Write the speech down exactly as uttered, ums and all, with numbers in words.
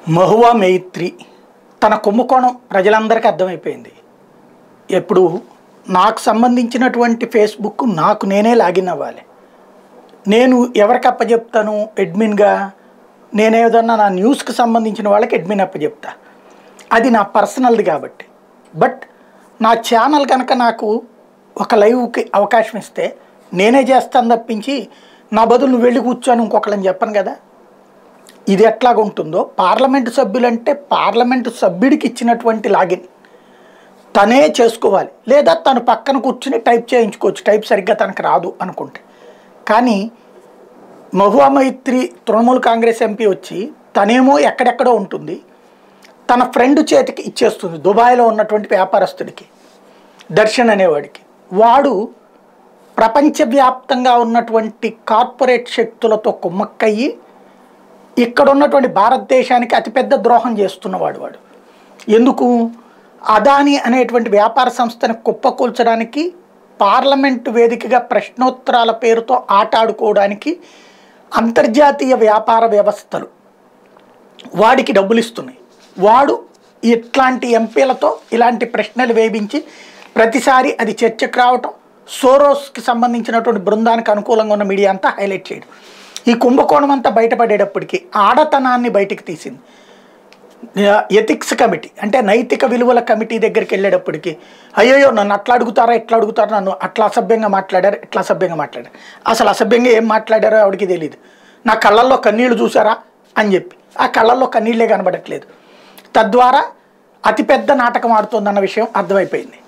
మహువా మైత్రి తన కుంభకోణం ప్రజలందరికీ అర్థమైపోయింది. ఎప్పుడు నాకు సంబంధించినటువంటి ఫేస్బుక్ నాకు నేనే లాగిన్ అవ్వాలి. నేను ఎవరికి అప్పచెప్తాను అడ్మిన్గా? నేనేదన్నా నా న్యూస్కి సంబంధించిన వాళ్ళకి అడ్మిన్ అప్పచెప్తా. అది నా పర్సనల్ది కాబట్టి. బట్ నా ఛానల్ కనుక నాకు ఒక లైవ్కి అవకాశం ఇస్తే నేనే చేస్తాను తప్పించి నా బదులు నువ్వు వెళ్ళి కూర్చొని ఇంకొకళ్ళని చెప్పను కదా. ఇది ఎట్లాగ ఉంటుందో పార్లమెంటు సభ్యులంటే పార్లమెంటు సభ్యుడికి ఇచ్చినటువంటి లాగిన్ తనే చేసుకోవాలి, లేదా తను పక్కన కూర్చుని టైప్ చేయించుకోవచ్చు, టైప్ సరిగ్గా తనకు రాదు అనుకుంటే. కానీ మహువా మైత్రి తృణమూల్ కాంగ్రెస్ ఎంపీ వచ్చి తనేమో ఎక్కడెక్కడో ఉంటుంది, తన ఫ్రెండ్ చేతికి ఇచ్చేస్తుంది, దుబాయ్లో ఉన్నటువంటి వ్యాపారస్తుడికి, దర్శన్ అనేవాడికి. వాడు ప్రపంచవ్యాప్తంగా ఉన్నటువంటి కార్పొరేట్ శక్తులతో కుమ్మక్కయ్యి ఇక్కడ ఉన్నటువంటి భారతదేశానికి అతిపెద్ద ద్రోహం చేస్తున్నవాడు వాడు. ఎందుకు? అదాని అనేటువంటి వ్యాపార సంస్థను కుప్పకూల్చడానికి, పార్లమెంటు వేదికగా ప్రశ్నోత్తరాల పేరుతో ఆట ఆడుకోవడానికి అంతర్జాతీయ వ్యాపార వ్యవస్థలు వాడికి డబ్బులు ఇస్తున్నాయి. వాడు ఇట్లాంటి ఎంపీలతో ఇలాంటి ప్రశ్నలు వేయించి ప్రతిసారి అది చర్చకు రావటం, సోరోస్కి సంబంధించినటువంటి బృందానికి అనుకూలంగా ఉన్న మీడియా అంతా హైలైట్ చేయడం. ఈ కుంభకోణం అంతా బయటపడేటప్పటికీ ఆడతనాన్ని బయటకు తీసింది. ఎథిక్స్ కమిటీ అంటే నైతిక విలువల కమిటీ దగ్గరికి వెళ్ళేటప్పటికి అయ్యో నన్ను అట్లా అడుగుతారా ఇట్లా అడుగుతారా, నన్ను అట్లా అసభ్యంగా మాట్లాడారు ఇట్లా అసభ్యంగా మాట్లాడారు, అసలు అసభ్యంగా ఏం మాట్లాడారో ఆవిడికి తెలియదు. నా కళ్ళల్లో కన్నీళ్లు చూసారా అని చెప్పి ఆ కళ్ళల్లో కన్నీళ్లే కనబడట్లేదు. తద్వారా అతిపెద్ద నాటకం ఆడుతోందన్న విషయం అర్థమైపోయింది.